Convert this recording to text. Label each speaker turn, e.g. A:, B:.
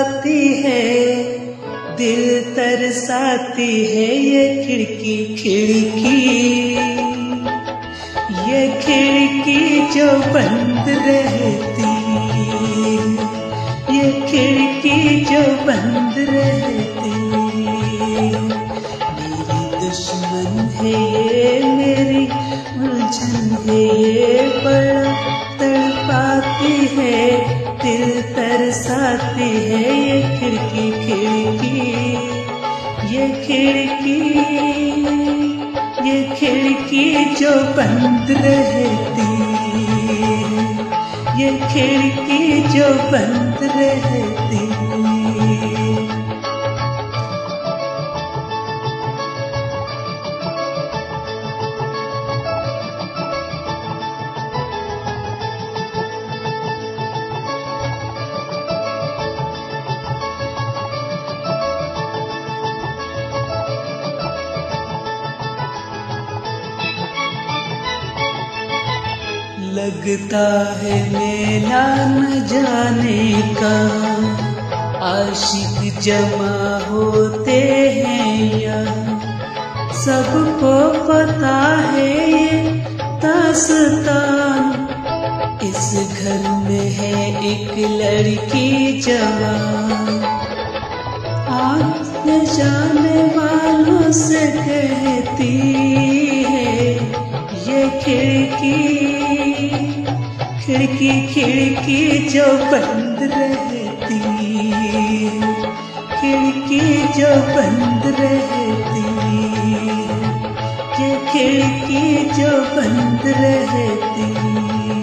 A: तड़पाती है, दिल तरसाती है ये खिड़की खिड़की, ये खिड़की जो बंद रहती, ये खिड़की जो बंद रहती। मेरी दुश्मन है ये, मेरी उलझन है ये, बड़ा तड़पाती है, दिल तरसाती है ये खिड़की खिड़की, ये खिड़की, ये खिड़की जो बंद रहती, ये खिड़की जो बंद रहती। लगता है मेला न जाने का, आशिक जमा होते हैं यहाँ, सबको पता है ये दास्तान। इस घर में है एक लड़की जवान, आँख न जाने वालों से कहती है ये खिड़की, खिड़की खिड़की जो बंद रहती, खिड़की जो बंद रहती, ये खिड़की जो बंद रहती।